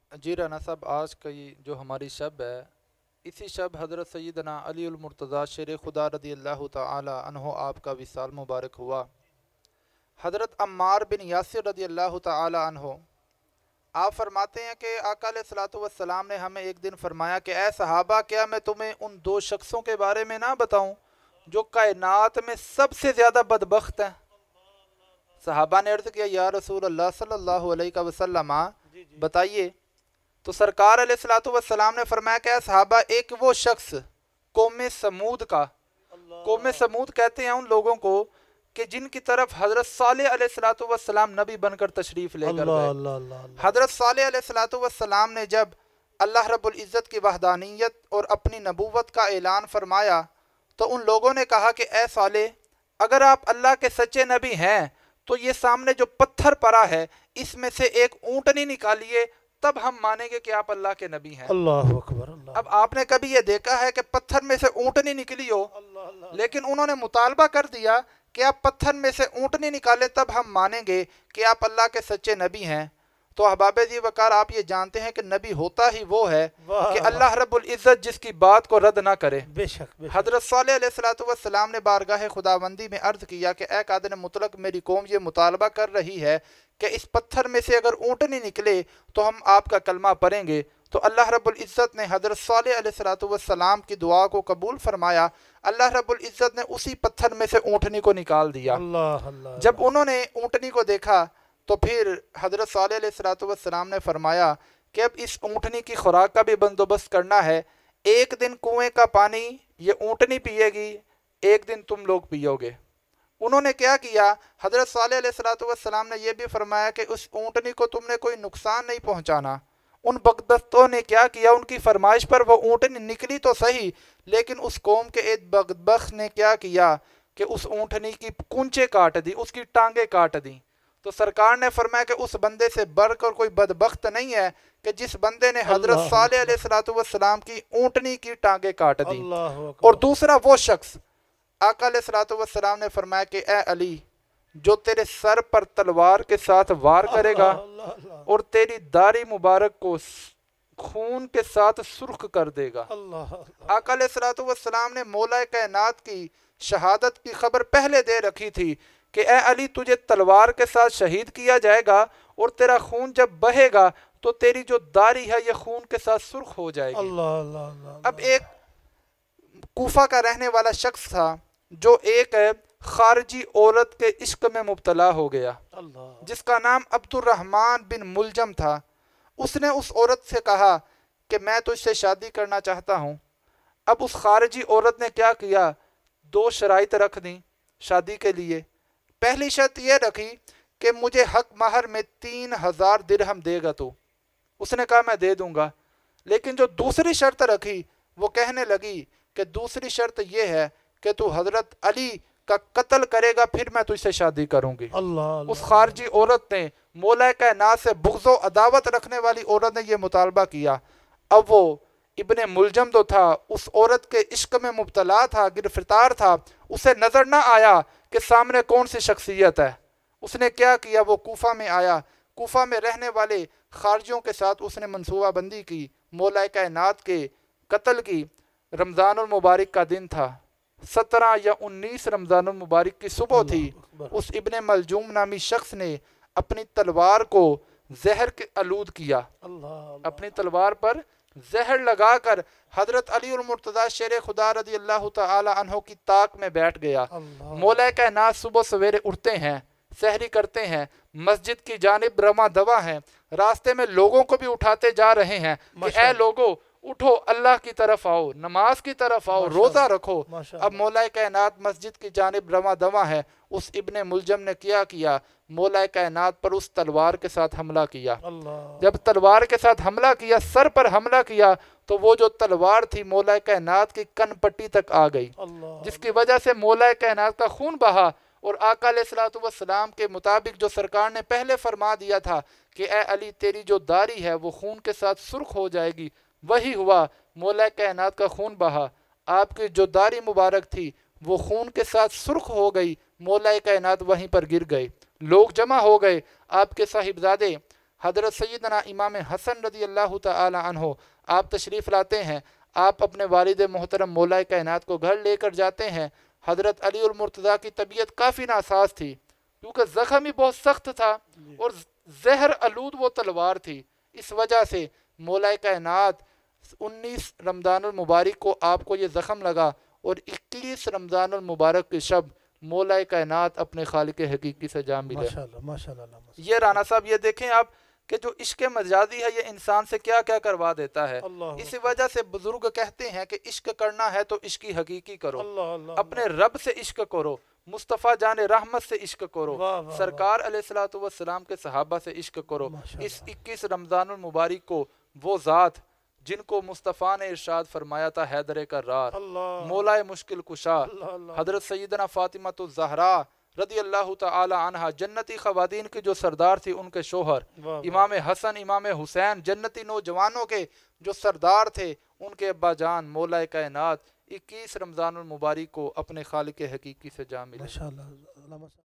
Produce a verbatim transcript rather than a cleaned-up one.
جی رانا صاحب، آج کی جو ہماری شب ہے، اسی شب حضرت سیدنا علی المرتضیٰ شیر خدا رضی اللہ تعالی عنہ آپ کا وصال مبارک ہوا۔ حضرت عمار بن یاسر رضی اللہ تعالی عنہ آپ فرماتے ہیں کہ آقا علیہ الصلوۃ والسلام نے ہمیں ایک دن فرمایا کہ اے صحابہ، کیا میں تمہیں ان دو شخصوں کے بارے میں نہ بتاؤں جو کائنات میں سب سے زیادہ بدبخت ہیں؟ صحابہ نے عرض کیا یا رسول اللہ صلی اللہ علیہ وسلم، جی جی بتائیے۔ تو سرکار علیہ الصلوۃ والسلام نے فرمایا کہ اے صحابہ، ایک وہ شخص قوم سمود کا، قوم اللہ سمود کہتے ہیں ان لوگوں کو کہ جن کی طرف حضرت صالح علیہ الصلوۃ والسلام نبی بن کر تشریف لے کر اللہ گئے۔ اللہ اللہ اللہ حضرت صالح علیہ الصلوۃ والسلام نے جب اللہ رب العزت کی وحدانیت اور اپنی نبوت کا اعلان فرمایا تو ان لوگوں نے کہا کہ اے صالح، اگر آپ اللہ کے سچے نبی ہیں تو یہ سامنے جو پتھر پڑا ہے اس میں سے ایک اونٹنی نکالیے، تب ہم مانیں گے کہ آپ اللہ کے نبی ہیں۔ اللہ اکبر اللہ اب آپ نے کبھی یہ دیکھا ہے کہ پتھر میں سے اونٹنی نکلی ہو؟ اللہ اللہ لیکن انہوں نے مطالبہ کر دیا کہ آپ پتھر میں سے اونٹنی نکالیں تب ہم مانیں گے کہ آپ اللہ کے سچے نبی ہیں۔ تو احباب جی وقار، آپ یہ جانتے ہیں کہ نبی ہوتا ہی وہ ہے واہ کہ واہ، اللہ رب العزت جس کی بات کو رد نہ کرے۔ بے شک بے شک حضرت صالح علیہ الصلوۃ والسلام نے بارگاہ خداوندی میں عرض کیا کہ اے قادر مطلق، میری قوم یہ مطالبہ کر رہی ہے کہ اس پتھر میں سے اگر اونٹنی نکلے تو ہم آپ کا کلمہ پڑھیں گے۔ تو اللہ رب العزت نے حضرت صالح علیہ الصلوۃ والسلام کی دعا کو قبول فرمایا۔ اللہ رب العزت نے اسی پتھر میں سے اونٹنی کو نکال دیا۔ اللہ اللہ جب انہوں نے اونٹنی کو دیکھا تو پھر حضرت صالح علیہ الصلوۃ والسلام نے فرمایا کہ اب اس اونٹنی کی خوراک کا بھی بندوبست کرنا ہے۔ ایک دن کنویں کا پانی یہ اونٹنی پیے گی، ایک دن تم لوگ پیو گے۔ انہوں نے کیا کیا؟ حضرت صالح علیہ الصلوۃ والسلام نے یہ بھی فرمایا کہ اس اونٹنی کو تم نے کوئی نقصان نہیں پہنچانا۔ ان بدبختوں نے کیا کیا؟ ان کی فرمائش پر وہ اونٹنی نکلی تو صحیح، لیکن اس قوم کے ایک بدبخت نے کیا کیا کہ اس اونٹنی کی کونچے کاٹ دی، اس کی ٹانگیں کاٹ دی۔ تو سرکار نے فرمایا کہ اس بندے سے بڑھ کر کوئی بدبخت نہیں ہے کہ جس بندے نے حضرت اللہ صالح اکبر علیہ الصلوۃ والسلام کی اونٹنی کی ٹانگیں کاٹ دی۔ اللہ اور اکبر دوسرا وہ شخص، آقا علیہ الصلوۃ والسلام نے فرمایا کہ اے علی، جو تیرے سر پر تلوار کے ساتھ وار کرے گا اللہ اللہ اور تیری داڑھی مبارک کو خون کے ساتھ سرخ کر دے گا۔ اللہ آقا علیہ الصلوۃ والسلام نے مولا کائنات کی شہادت کی خبر پہلے دے رکھی تھی کہ اے علی، تجھے تلوار کے ساتھ شہید کیا جائے گا اور تیرا خون جب بہے گا تو تیری جو داڑھی ہے یہ خون کے ساتھ سرخ ہو جائے گی۔ اللہ اللہ اللہ اب ایک کوفہ کا رہنے والا شخص تھا جو ایک خارجی عورت کے عشق میں مبتلا ہو گیا، اللہ جس کا نام عبد الرحمن بن ملجم تھا۔ اس نے اس عورت سے کہا کہ میں تجھ سے شادی کرنا چاہتا ہوں۔ اب اس خارجی عورت نے کیا کیا؟ دو شرائط رکھ دیں شادی کے لیے۔ پہلی شرط یہ رکھی کہ مجھے حق مہر میں تین ہزار درہم دے گا تو۔ اس نے کہا میں دے دوں گا۔ لیکن جو دوسری شرط رکھی وہ کہنے لگی کہ دوسری شرط یہ ہے کہ تو حضرت علی کا قتل کرے گا پھر میں تجھ سے شادی کروں گی۔ اللہ اس خارجی عورت نے، مولا کائنات سے بغض و عداوت رکھنے والی عورت نے یہ مطالبہ کیا۔ اب وہ ابن ملجم تو تھا، اس عورت کے عشق میں مبتلا تھا، گرفتار تھا، اسے نظر نہ آیا کہ سامنے کون سی شخصیت ہے۔ اس نے کیا کیا؟ وہ کوفہ میں آیا، کوفہ میں رہنے والے خارجیوں کے ساتھ اس نے منصوبہ بندی کی مولا کائنات کے قتل کی۔ رمضان المبارک کا دن تھا، سترہ یا انیس رمضان المبارک کی صبح تھی۔ اللہ اکبر اس ابن ملجوم نامی شخص نے اپنی تلوار کو زہر کے آلود کیا، اللہ اپنی تلوار پر زہر لگا کر حضرت علی المرتضیٰ شیر خدا رضی اللہ تعالی عنہ کی طاق میں بیٹھ گیا۔ اللہ مولا کائنات صبح سویرے اٹھتے ہیں، سحری کرتے ہیں، مسجد کی جانب رواں دوا ہیں، راستے میں لوگوں کو بھی اٹھاتے جا رہے ہیں کہ ماشاء اے اللہ لوگو اٹھو، اللہ کی طرف آؤ، نماز کی طرف آؤ، ماشاء روزہ اللہ رکھو۔ ماشاء اب اللہ مولا کائنات مسجد کی جانب رواں دوا ہے۔ اس ابن ملجم نے کیا کیا؟ مولا کائنات پر اس تلوار کے ساتھ حملہ کیا۔ اللہ جب تلوار کے ساتھ حملہ کیا، سر پر حملہ کیا، تو وہ جو تلوار تھی مولا کائنات کی کن پٹی تک آ گئی، اللہ جس کی وجہ سے مولا کائنات کا خون بہا۔ اور آقا علیہ الصلوۃ والسلام کے مطابق جو سرکار نے پہلے فرما دیا تھا کہ اے علی، تیری جو داڑھی ہے وہ خون کے ساتھ سرخ ہو جائے گی، وہی ہوا۔ مولا کائنات کا خون بہا، آپ کی جو داڑھی مبارک تھی وہ خون کے ساتھ سرخ ہو گئی، مولا کائنات وہیں پر گر گئے۔ لوگ جمع ہو گئے، آپ کے صاحبزادے حضرت سیدنا امام حسن رضی اللہ تعالی عنہ آپ تشریف لاتے ہیں، آپ اپنے والد محترم مولا کائنات کو گھر لے کر جاتے ہیں۔ حضرت علی المرتضیٰ کی طبیعت کافی ناساز تھی کیونکہ زخم ہی بہت سخت تھا اور زہر آلود وہ تلوار تھی، اس وجہ سے مولا کائنات انیس رمضان المبارک کو آپ کو یہ زخم لگا اور اکیس رمضان المبارک کی شب مولا کائنات اپنے خالق حقیقی سے جا ملے۔ ماشاءاللہ ماشاءاللہ ماشاءاللہ۔ یہ رانا صاحب یہ دیکھیں آپ کہ جو عشق مجازی ہے یہ انسان سے کیا کیا کروا دیتا ہے۔ اللہ اسی وجہ سے بزرگ کہتے ہیں کہ عشق کرنا ہے تو عشق حقیقی کرو، اللہ اللہ اپنے رب سے عشق کرو، مصطفیٰ جان رحمت سے عشق کرو، واہ واہ سرکار علیہ الصلوۃ والسلام کے صحابہ سے عشق کرو۔ ماشاءاللہ۔ اس اکیس رمضان المبارک کو وہ ذات جن کو مصطفیٰ نے ارشاد فرمایا تھا حیدر کرار، اللہ مولا مشکل کشا، اللہ اللہ حضرت سیدنا فاطمہ الزہرا رضی اللہ تعالی عنہا، جنتی خواتین کی جو سردار تھی ان کے شوہر، واہ واہ۔ امام حسن امام حسین جنتی نوجوانوں کے جو سردار تھے، ان کے ابا جان مولا کائنات اکیس رمضان المبارک کو اپنے خالق حقیقی سے جا ملے۔ ماشاءاللہ۔